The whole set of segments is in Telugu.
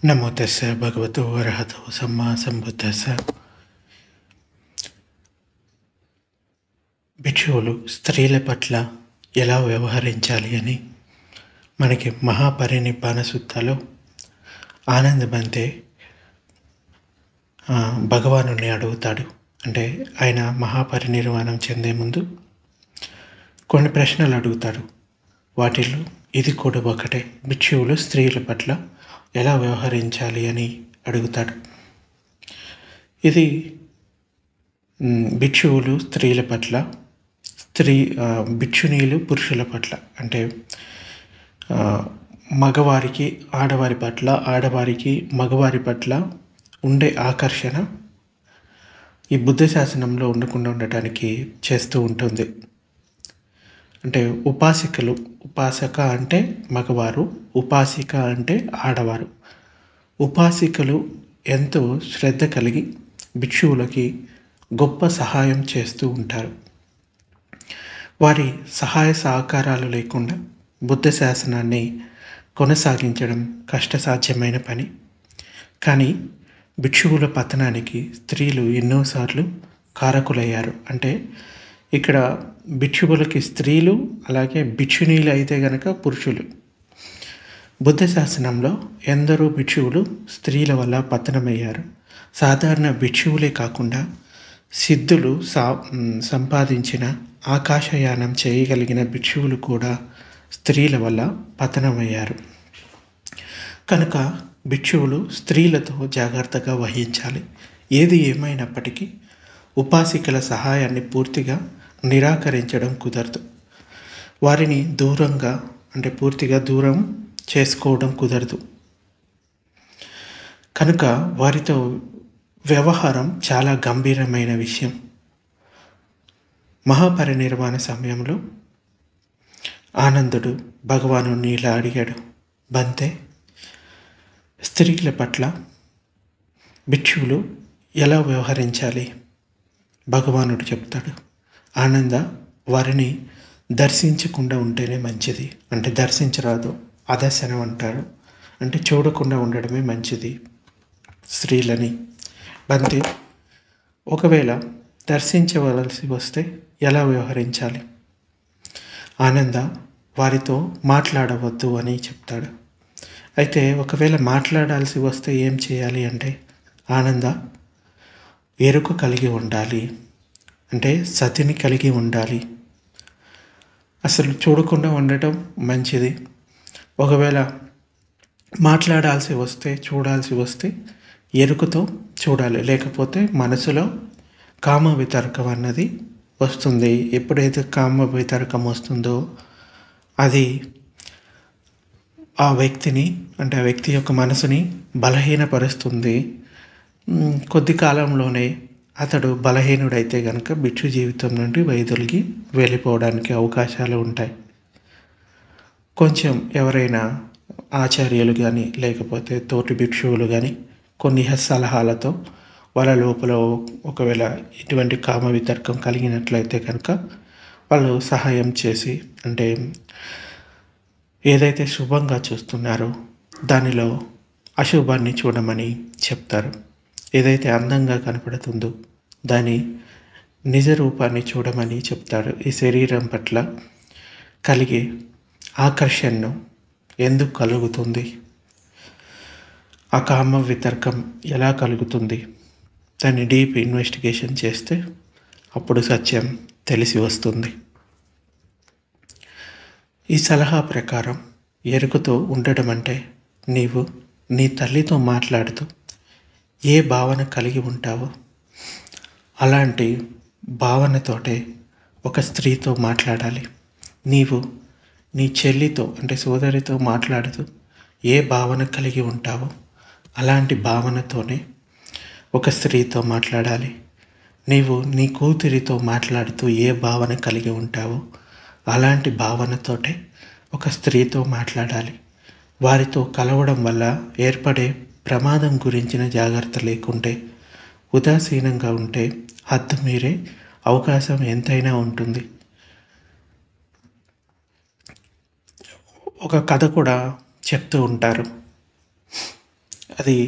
నమో తస్స భగవతో అర్హతో సమ్మా సంబుద్ధస్స. భిక్షువులు స్త్రీల పట్ల ఎలా వ్యవహరించాలి అని మనకి మహాపరినిబ్బాన సూత్తాలో ఆనందబంతే భగవానుని అడుగుతాడు. అంటే ఆయన మహాపరినిర్వాణం చెందే ముందు కొన్ని ప్రశ్నలు అడుగుతాడు. వాటిల్లో ఇది కూడా ఒకటే, భిక్షువులు స్త్రీల పట్ల ఎలా వ్యవహరించాలి అని అడుగుతాడు. ఇది భిక్షువులు స్త్రీల పట్ల, భిక్షునీలు పురుషుల పట్ల, అంటే మగవారికి ఆడవారి పట్ల, ఆడవారికి మగవారి పట్ల ఉండే ఆకర్షణ ఈ బుద్ధ శాసనంలో ఉండకుండా ఉండటానికి చేస్తూ ఉంటుంది. అంటే ఉపాసికలు, ఉపాసక అంటే మగవారు, ఉపాసిక అంటే ఆడవారు. ఉపాసికలు ఎంతో శ్రద్ధ కలిగి భిక్షువులకి గొప్ప సహాయం చేస్తూ ఉంటారు. వారి సహాయ సహకారాలు లేకుండా బుద్ధ శాసనాన్ని కొనసాగించడం కష్టసాధ్యమైన పని. కానీ భిక్షువుల పతనానికి స్త్రీలు ఎన్నోసార్లు కారకులయ్యారు. అంటే ఇక్కడ భిక్షువులకి స్త్రీలు, అలాగే భిక్షునీలు అయితే గనక పురుషులు. బుద్ధ శాసనంలో ఎందరో భిక్షువులు స్త్రీల వల్ల పతనమయ్యారు. సాధారణ భిక్షువులే కాకుండా సిద్ధులు సంపాదించిన ఆకాశయానం చేయగలిగిన భిక్షువులు కూడా స్త్రీల వల్ల పతనమయ్యారు. కనుక భిక్షువులు స్త్రీలతో జాగ్రత్తగా వహించాలి. ఏది ఏమైనప్పటికీ ఉపాసికల సహాయాన్ని పూర్తిగా నిరాకరించడం కుదరదు. వారిని దూరంగా, అంటే పూర్తిగా దూరం చేసుకోవడం కుదరదు. కనుక వారితో వ్యవహారం చాలా గంభీరమైన విషయం. మహాపరినిర్వాణ సమయంలో ఆనందుడు భగవాను ఇలా అడిగాడు, బంతే, స్త్రీల పట్ల భిక్షువులు ఎలా వ్యవహరించాలి? భగవానుడు చెప్తాడు, ఆనంద, వారిని దర్శించకుండా ఉంటేనే మంచిది. అంటే దర్శించరాదు, అదర్శనం అంటారు. అంటే చూడకుండా ఉండడమే మంచిది స్త్రీలని. బంతి, ఒకవేళ దర్శించవలసి వస్తే ఎలా వ్యవహరించాలి? ఆనంద, వారితో మాట్లాడవద్దు అని చెప్తాడు. అయితే ఒకవేళ మాట్లాడాల్సి వస్తే ఏం చేయాలి అంటే, ఆనంద, ఎరుక కలిగి ఉండాలి. అంటే సతిని కలిగి ఉండాలి. అసలు చూడకుండా ఉండటం మంచిది. ఒకవేళ మాట్లాడాల్సి వస్తే, చూడాల్సి వస్తే ఎరుకతో చూడాలి. లేకపోతే మనసులో కామ వితర్కం అన్నది వస్తుంది. ఎప్పుడైతే కామ వితర్కం వస్తుందో అది ఆ వ్యక్తిని, అంటే ఆ వ్యక్తి యొక్క మనసుని బలహీనపరుస్తుంది. కొద్ది కాలంలోనే అతడు బలహీనుడైతే కనుక భిక్షు జీవితం నుండి వైదొలిగి వెళ్ళిపోవడానికి అవకాశాలు ఉంటాయి. కొంచెం ఎవరైనా ఆచార్యులు కానీ, లేకపోతే తోటి భిక్షువులు కానీ కొన్ని సలహాలతో వాళ్ళ లోపల ఒకవేళ ఇటువంటి కామ వితర్కం కలిగినట్లయితే కనుక వాళ్ళు సహాయం చేసి, అంటే ఏదైతే శుభంగా చూస్తున్నారో దానిలో అశుభాన్ని చూడమని చెప్తారు. ఏదైతే అందంగా కనపడుతుందో దాని నిజ రూపాన్ని చూడమని చెప్తారు. ఈ శరీరం పట్ల కలిగే ఆకర్షణను ఎందుకు కలుగుతుంది, ఆ కామ వితర్కం ఎలా కలుగుతుంది, దాన్ని డీప్ ఇన్వెస్టిగేషన్ చేస్తే అప్పుడు సత్యం తెలిసి వస్తుంది. ఈ సలహా ప్రకారం ఎరుకతో ఉండడం అంటే, నీవు నీ తల్లితో మాట్లాడుతూ ఏ భావన కలిగి ఉంటావో అలాంటి భావనతోటే ఒక స్త్రీతో మాట్లాడాలి. నీవు నీ చెల్లితో, అంటే సోదరితో మాట్లాడుతూ ఏ భావన కలిగి ఉంటావో అలాంటి భావనతోనే ఒక స్త్రీతో మాట్లాడాలి. నీవు నీ కూతురితో మాట్లాడుతూ ఏ భావన కలిగి ఉంటావో అలాంటి భావనతోటే ఒక స్త్రీతో మాట్లాడాలి. వారితో కలవడం వల్ల ఏర్పడే ప్రమాదం గురించిన జాగ్రత్త లేకుంటే, ఉదాసీనంగా ఉంటే హద్దు మీరే అవకాశం ఎంతైనా ఉంటుంది. ఒక కథ కూడా చెప్తూ ఉంటారు. అది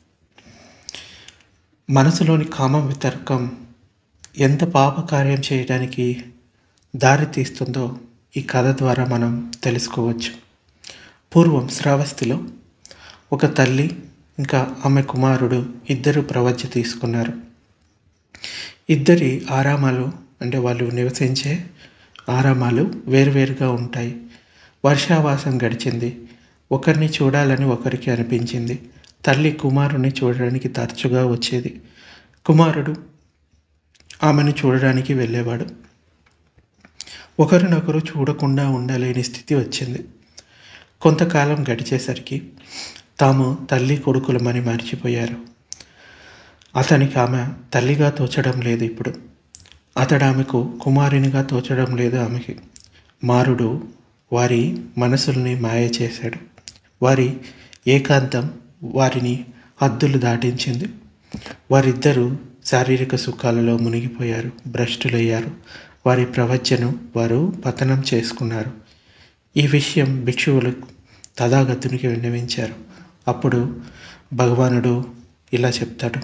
మనసులోని కామ వితర్కం ఎంత పాపకార్యం చేయడానికి దారి తీస్తుందో ఈ కథ ద్వారా మనం తెలుసుకోవచ్చు. పూర్వం శ్రావస్తిలో ఒక తల్లి ఇంకా ఆమె కుమారుడు ఇద్దరు ప్రవజ్య తీసుకున్నారు. ఇద్దరి ఆరామాలు అంటే వాళ్ళు నివసించే ఆరామాలు వేరువేరుగా ఉంటాయి. వర్షావాసం గడిచింది. ఒకరిని చూడాలని ఒకరికి అనిపించింది. తల్లి కుమారుని చూడడానికి తరచుగా వచ్చేది. కుమారుడు ఆమెను చూడడానికి వెళ్ళేవాడు. ఒకరినొకరు చూడకుండా ఉండలేని స్థితి వచ్చింది. కొంతకాలం గడిచేసరికి తాము తల్లి కొడుకులమని మర్చిపోయారు. అతనికి ఆమె తల్లిగా తోచడం లేదు. ఇప్పుడు అతడు ఆమెకు కుమారునిగా తోచడం లేదు. ఆమెకి మారుడు వారి మనసుల్ని మాయ చేశాడు. వారి ఏకాంతం వారిని హద్దులు దాటించింది. వారిద్దరూ శారీరక సుఖాలలో మునిగిపోయారు, భ్రష్టులయ్యారు. వారి ప్రవచనం వారు పతనం చేసుకున్నారు. ఈ విషయం భిక్షువులు తథాగతునికి విన్నవించారు. అప్పుడు భగవానుడు ఇలా చెప్తాడు: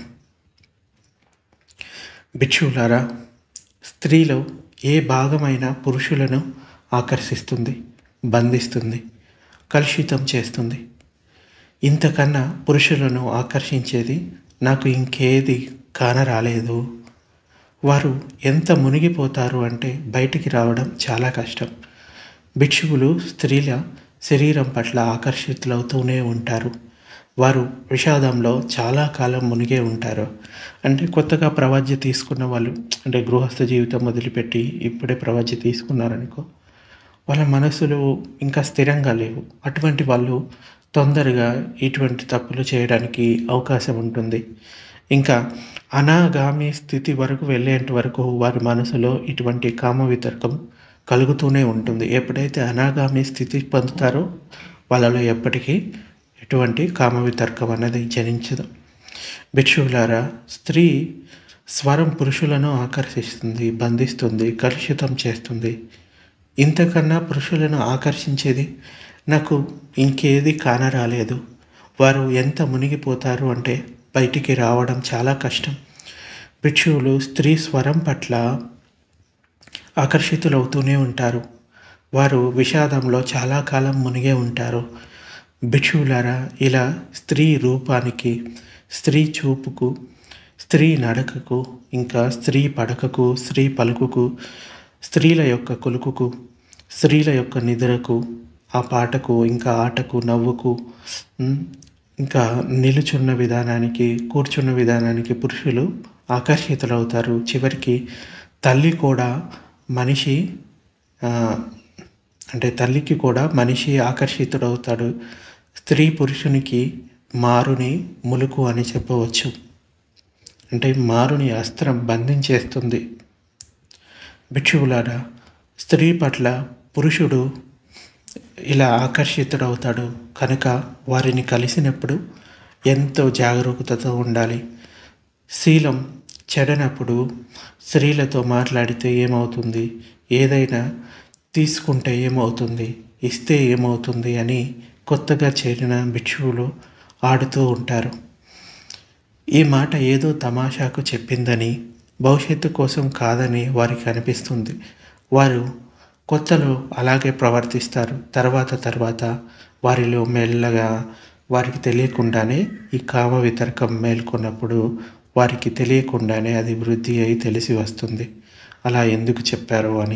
భిక్షువులారా, స్త్రీలో ఏ భాగమైన పురుషులను ఆకర్షిస్తుంది, బంధిస్తుంది, కలుషితం చేస్తుంది. ఇంతకన్నా పురుషులను ఆకర్షించేది నాకు ఇంకేది కానరాలేదు. వారు ఎంత మునిగిపోతారు అంటే బయటికి రావడం చాలా కష్టం. భిక్షువులు స్త్రీల శరీరం పట్ల ఆకర్షితులవుతూనే ఉంటారు. వారు విషాదంలో చాలా కాలం మునిగే ఉంటారు. అంటే కొత్తగా ప్రవజ్య తీసుకున్న వాళ్ళు, అంటే గృహస్థ జీవితం వదిలిపెట్టి ఇప్పుడే ప్రవజ్య తీసుకున్నారనుకో, వాళ్ళ మనసులు ఇంకా స్థిరంగా లేవు. అటువంటి వాళ్ళు తొందరగా ఇటువంటి తప్పులు చేయడానికి అవకాశం ఉంటుంది. ఇంకా అనాగామి స్థితి వరకు వెళ్ళేంత వరకు వారి మనసులో ఇటువంటి కామ వితర్కం కలుగుతూనే ఉంటుంది. ఎప్పుడైతే అనాగామి స్థితి పొందుతారో వాళ్ళలో ఎప్పటికీ ఎటువంటి కామ వితర్కం అనేది జనించదు. భిక్షువులారా, స్త్రీ స్వరం పురుషులను ఆకర్షిస్తుంది, బంధిస్తుంది, కలుషితం చేస్తుంది. ఇంతకన్నా పురుషులను ఆకర్షించేది నాకు ఇంకేది కానరాలేదు. వారు ఎంత మునిగిపోతారు అంటే బయటికి రావడం చాలా కష్టం. భిక్షువులు స్త్రీ స్వరం పట్ల ఆకర్షితులవుతూనే ఉంటారు. వారు విషాదంలో చాలా కాలం మునిగే ఉంటారు. భిక్షువులారా, ఇలా స్త్రీ రూపానికి, స్త్రీ చూపుకు, స్త్రీ నడకకు, ఇంకా స్త్రీ పడకకు, స్త్రీ పలుకుకు, స్త్రీల యొక్క కొలుకుకు, స్త్రీల యొక్క నిద్రకు, ఆ పాటకు, ఇంకా ఆటకు, నవ్వుకు, ఇంకా నిలుచున్న విధానానికి, కూర్చున్న విధానానికి పురుషులు ఆకర్షితులవుతారు. చివరికి తల్లి కూడా మనిషి అంటే తల్లికి కూడా మనిషి ఆకర్షితుడవుతాడు. స్త్రీ పురుషునికి మారుని ములుకు అని చెప్పవచ్చు. అంటే మారుని అస్త్రం బంధించేస్తుంది. భిక్షువులారా, స్త్రీ పట్ల పురుషుడు ఇలా ఆకర్షితుడవుతాడు కనుక వారిని కలిసినప్పుడు ఎంతో జాగరూకతతో ఉండాలి. శీలం చెడనప్పుడు స్త్రీలతో మాట్లాడితే ఏమవుతుంది, ఏదైనా తీసుకుంటే ఏమవుతుంది, ఇస్తే ఏమవుతుంది అని కొత్తగా చేరిన భిక్షువులు ఆడుతూ ఉంటారు. ఈ మాట ఏదో తమాషాకు చెప్పిందని, భవిష్యత్తు కోసం కాదని వారికి అనిపిస్తుంది. వారు కొత్తలో అలాగే ప్రవర్తిస్తారు. తర్వాత వారిలో మెల్లగా వారికి తెలియకుండానే ఈ కామ వితర్కం మేల్కొన్నప్పుడు వారికి తెలియకుండానే అది వృద్ధి అయి తెలిసి వస్తుంది అలా ఎందుకు చెప్పారు అని.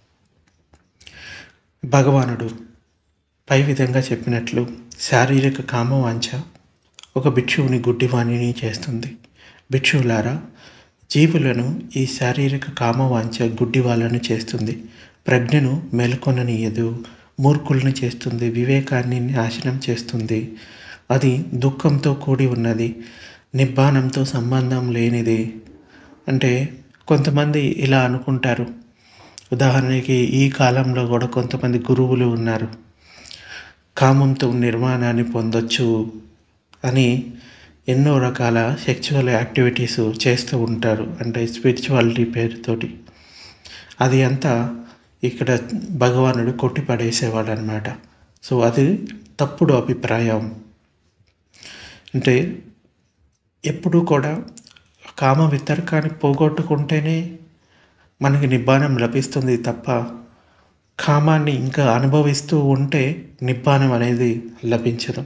భగవానుడు పై విధంగా చెప్పినట్లు శారీరక కామవాంఛ ఒక భిక్షువుని గుడ్డివాణిని చేస్తుంది. భిక్షువులారా, జీవులను ఈ శారీరక కామవాంఛ గుడ్డి వాళ్ళను చేస్తుంది. ప్రజ్ఞను మేల్కొననీయదు, మూర్ఖులను చేస్తుంది, వివేకాన్ని నాశనం చేస్తుంది. అది దుఃఖంతో కూడి ఉన్నది, నిబ్బానంతో సంబంధం లేనిది. అంటే కొంతమంది ఇలా అనుకుంటారు. ఉదాహరణకి ఈ కాలంలో కూడా కొంతమంది గురువులు ఉన్నారు. కామంతో నిర్మాణాన్ని పొందొచ్చు అని ఎన్నో రకాల సెక్చువల్ యాక్టివిటీస్ చేస్తూ ఉంటారు. అంటే స్పిరిచువాలిటీ పేరుతోటి. అది అంతా ఇక్కడ భగవానుడు కొట్టిపడేసేవాడు అనమాట. సో అది తప్పుడు అభిప్రాయం. అంటే ఎప్పుడూ కూడా కామ వితర్కాన్ని పోగొట్టుకుంటేనే మనకి నిబ్బానం లభిస్తుంది తప్ప కామాన్ని ఇంకా అనుభవిస్తూ ఉంటే నిబ్బానం అనేది లభించదు.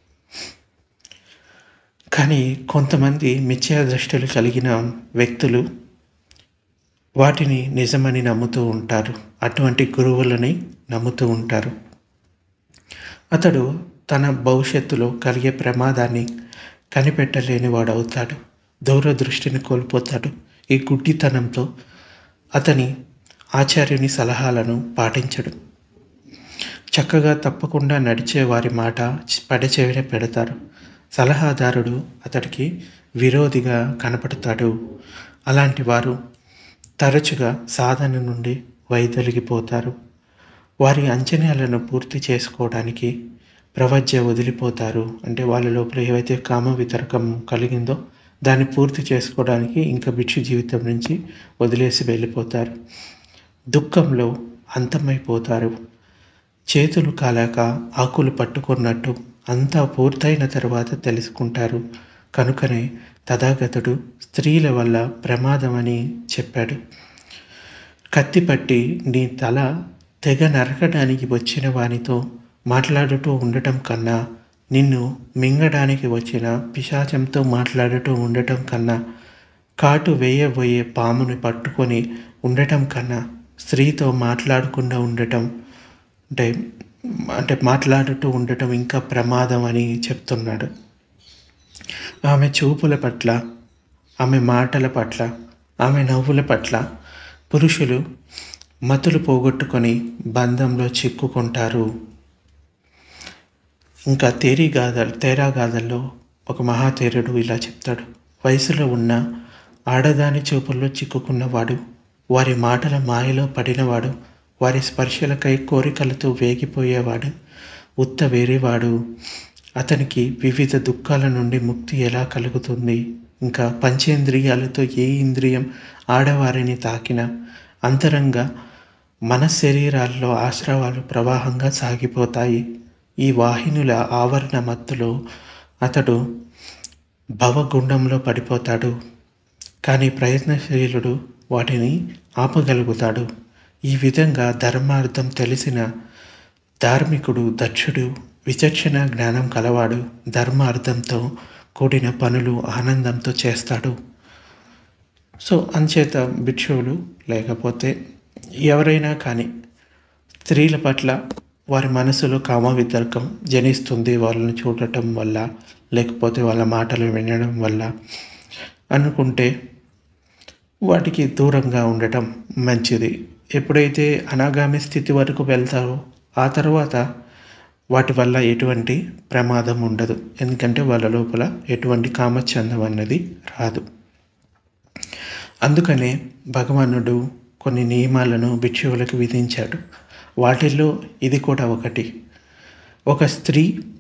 కానీ కొంతమంది మిథ్యా దృష్టిలు కలిగిన వ్యక్తులు వాటిని నిజమని నమ్ముతూ ఉంటారు. అటువంటి గురువులని నమ్ముతూ ఉంటారు. అతడు తన భవిష్యత్తులో కలిగే ప్రమాదాన్ని కనిపెట్టలేని వాడవుతాడు. దూరదృష్టిని కోల్పోతాడు. ఈ గుడ్డితనంతో అతని ఆచార్యుని సలహాలను పాటించడు. చక్కగా తప్పకుండా నడిచే వారి మాట పడచెవిన పెడతారు. సలహాదారుడు అతడికి విరోధిగా కనపడతాడు. అలాంటి వారు తరచుగా సాధన నుండి వైదొలిగిపోతారు. వారి అంచనాలను పూర్తి చేసుకోవడానికి ప్రవజ్య వదిలిపోతారు. అంటే వాళ్ళ లోపల ఏవైతే కామ వితర్కం కలిగిందో దాన్ని పూర్తి చేసుకోవడానికి ఇంకా భిక్షు జీవితం నుంచి వదిలేసి వెళ్ళిపోతారు. దుఃఖంలో అంతమైపోతారు. చేతులు కాలాక ఆకులు పట్టుకున్నట్టు అంతా పూర్తయిన తర్వాత తెలుసుకుంటారు. కనుకనే తథాగతుడు స్త్రీల వల్ల ప్రమాదమని చెప్పాడు. కత్తి పట్టి నీ తల తెగ నరకడానికి వచ్చిన వానితో మాట్లాడుతూ ఉండటం కన్నా, నిన్ను మింగడానికి వచ్చిన పిశాచంతో మాట్లాడుతూ ఉండటం కన్నా, కాటు వేయబోయే పాముని పట్టుకొని ఉండటం కన్నా స్త్రీతో మాట్లాడకుండా ఉండటం అంటే మాట్లాడుతూ ఉండటం ఇంకా ప్రమాదం అని చెప్తున్నాడు. ఆమె చూపుల పట్ల, ఆమె మాటల పట్ల, ఆమె నవ్వుల పట్ల పురుషులు మతులు పోగొట్టుకొని బంధంలో చిక్కుకుంటారు. ఇంకా తేరాగాథల్లో ఒక మహాతేరుడు ఇలా చెప్తాడు. వయసులో ఉన్న ఆడదాని చూపుల్లో చిక్కుకున్నవాడు, వారి మాటల మాయలో పడినవాడు, వారి స్పర్శలకై కోరికలతో వేగిపోయేవాడు ఉత్త వేరేవాడు. అతనికి వివిధ దుఃఖాల నుండి ముక్తి ఎలా కలుగుతుంది? ఇంకా పంచేంద్రియాలతో ఏ ఇంద్రియం ఆడవారిని తాకినా అంతరంగ మనశరీరాల్లో ఆశ్రవాలు ప్రవాహంగా సాగిపోతాయి. ఈ వాహినుల ఆవరణ మత్తులో అతడు భవగుండంలో పడిపోతాడు. కానీ ప్రయత్నశీలుడు వాటిని ఆపగలుగుతాడు. ఈ విధంగా ధర్మార్థం తెలిసిన ధార్మికుడు దక్షుడు విచక్షణ జ్ఞానం కలవాడు. ధర్మార్థంతో కూడిన పనులు ఆనందంతో చేస్తాడు. సో అంచేత భిక్షువులు లేకపోతే ఎవరైనా కానీ స్త్రీల పట్ల వారి మనసులో కామ వితర్కం జనిస్తుంది వాళ్ళని చూడటం వల్ల, లేకపోతే వాళ్ళ మాటలు వినడం వల్ల అనుకుంటే వాటికి దూరంగా ఉండటం మంచిది. ఎప్పుడైతే అనాగామి స్థితి వరకు వెళ్తారో ఆ తర్వాత వాటి వల్ల ఎటువంటి ప్రమాదం ఉండదు. ఎందుకంటే వాళ్ళ లోపల ఎటువంటి కామచందం అన్నది రాదు. అందుకనే భగవానుడు కొన్ని నియమాలను భిక్షువులకు విధించాడు. వాటిల్లో ఇది కూడా ఒకటి. ఒక స్త్రీ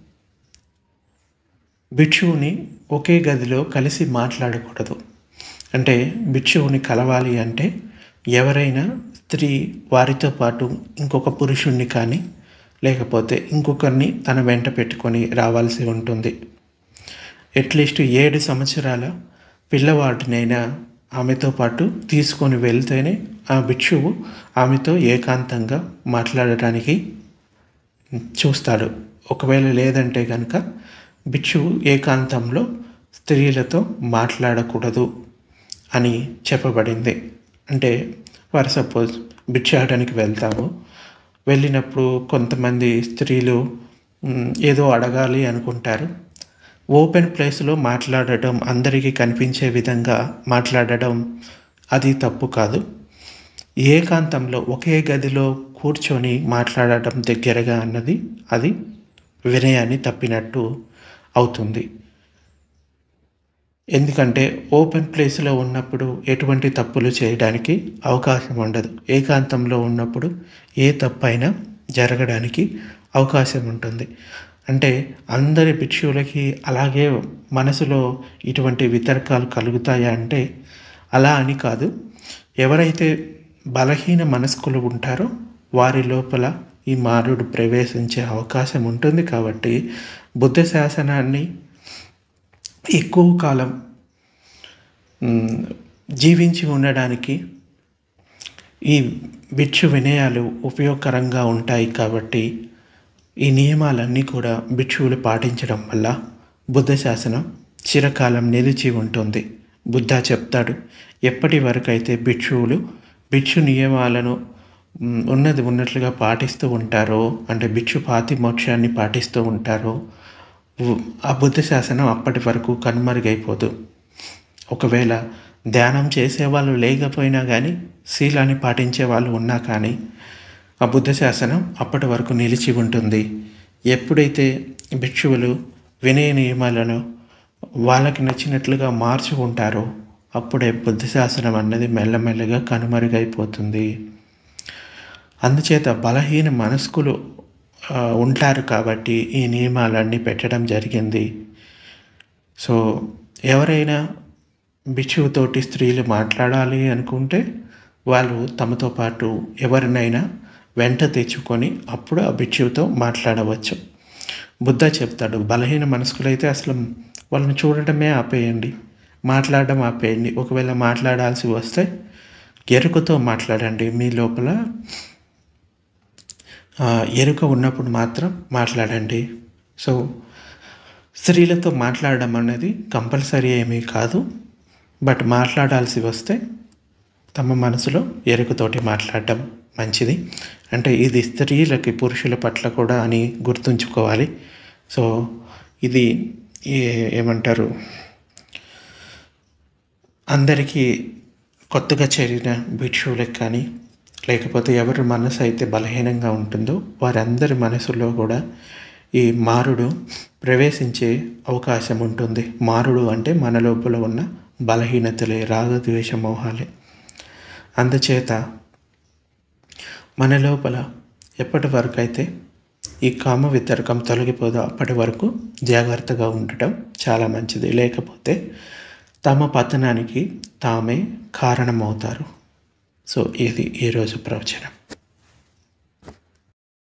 భిక్షువుని ఒకే గదిలో కలిసి మాట్లాడకూడదు. అంటే భిక్షువుని కలవాలి అంటే ఎవరైనా స్త్రీ వారితో పాటు ఇంకొక పురుషుణ్ణి కానీ లేకపోతే ఇంకొకరిని తన వెంట పెట్టుకొని రావాల్సి ఉంటుంది. అట్లీస్ట్ 7 సంవత్సరాల పిల్లవాడినైనా ఆమెతో పాటు తీసుకొని వెళ్తేనే ఆ భిక్షువు ఆమెతో ఏకాంతంగా మాట్లాడటానికి చూస్తాడు. ఒకవేళ లేదంటే కనుక భిక్షువు ఏకాంతంలో స్త్రీలతో మాట్లాడకూడదు అని చెప్పబడింది. అంటే ఫర్ సపోజ్ భిక్షాటనికి వెళ్తాము, వెళ్ళినప్పుడు కొంతమంది స్త్రీలు ఏదో అడగాలి అనుకుంటారు. ఓపెన్ ప్లేస్లో మాట్లాడటం, అందరికీ కనిపించే విధంగా మాట్లాడడం అది తప్పు కాదు. ఏకాంతంలో ఒకే గదిలో కూర్చొని మాట్లాడటం దగ్గరగా అన్నది అది వినయాన్ని తప్పినట్టు అవుతుంది. ఎందుకంటే ఓపెన్ ప్లేస్లో ఉన్నప్పుడు ఎటువంటి తప్పులు చేయడానికి అవకాశం ఉండదు. ఏకాంతంలో ఉన్నప్పుడు ఏ తప్పైనా జరగడానికి అవకాశం ఉంటుంది. అంటే అందరి భిక్షువులకి అలాగే మనసులో ఇటువంటి వితర్కాలు కలుగుతాయా అంటే అలా అని కాదు. ఎవరైతే బలహీన మనస్కులు ఉంటారో వారి లోపల ఈ మారుడు ప్రవేశించే అవకాశం ఉంటుంది. కాబట్టి బుద్ధ శాసనాన్ని ఎక్కువ కాలం జీవించి ఉండడానికి ఈ భిక్షు వినయాలు ఉపయోగకరంగా ఉంటాయి. కాబట్టి ఈ నియమాలన్నీ కూడా భిక్షువులు పాటించడం వల్ల బుద్ధ శాసనం చిరకాలం నిలిచి ఉంటుంది. బుద్ధ చెప్తాడు, ఎప్పటి వరకు అయితే భిక్షు నియమాలను ఉన్నది ఉన్నట్లుగా పాటిస్తూ ఉంటారో, అంటే భిక్షు పాతిమోక్షాన్ని పాటిస్తూ ఉంటారో, ఆ బుద్ధ శాసనం అప్పటి వరకు కనుమరుగైపోదు. ఒకవేళ ధ్యానం చేసేవాళ్ళు లేకపోయినా కానీ, శీలాన్ని పాటించే వాళ్ళు ఉన్నా కానీ ఆ బుద్ధ శాసనం అప్పటి వరకు నిలిచి ఉంటుంది. ఎప్పుడైతే భిక్షువులు వినయ నియమాలను వాళ్ళకి నచ్చినట్లుగా మార్చుకుంటారో అప్పుడే బుద్ధ శాసనం అన్నది మెల్లమెల్లగా కనుమరుగైపోతుంది. అందుచేత బలహీన మనస్కులు ఉంటారు కాబట్టి ఈ నియమాలన్నీ పెట్టడం జరిగింది. సో ఎవరైనా భిక్షువుతోటి స్త్రీలు మాట్లాడాలి అనుకుంటే వాళ్ళు తమతో పాటు ఎవరినైనా వెంట తెచ్చుకొని అప్పుడు ఆ భిక్షువుతో మాట్లాడవచ్చు. బుద్ధ చెప్తాడు, బలహీన మనస్కులైతే అసలు వాళ్ళని చూడటమే ఆపేయండి, మాట్లాడడం ఆపేయండి. ఒకవేళ మాట్లాడాల్సి వస్తే ఎరుకతో మాట్లాడండి. మీ లోపల ఎరుక ఉన్నప్పుడు మాత్రం మాట్లాడండి. సో స్త్రీలతో మాట్లాడడం అనేది కంపల్సరీ ఏమీ కాదు. బట్ మాట్లాడాల్సి వస్తే తమ మనసులో ఎరుకతోటి మాట్లాడడం మంచిది. అంటే ఇది స్త్రీలకి పురుషుల పట్ల కూడా అని గుర్తుంచుకోవాలి. సో ఇది ఏమంటారు, అందరికీ కొత్తగా చేరిన భిక్షువులకు కానీ, లేకపోతే ఎవరి మనసు అయితే బలహీనంగా ఉంటుందో వారందరి మనసులో కూడా ఈ మారుడు ప్రవేశించే అవకాశం ఉంటుంది. మారుడు అంటే మన లోపల ఉన్న బలహీనతలే, రాగద్వేష మోహాలే. అందుచేత మన లోపల ఎప్పటి వరకు అయితే ఈ కామ వితర్కం తొలగిపోదో అప్పటి వరకు జాగ్రత్తగా ఉండటం చాలా మంచిది. లేకపోతే తమ పతనానికి తామే కారణమవుతారు. సో ఇది ఈరోజు ప్రవచనం.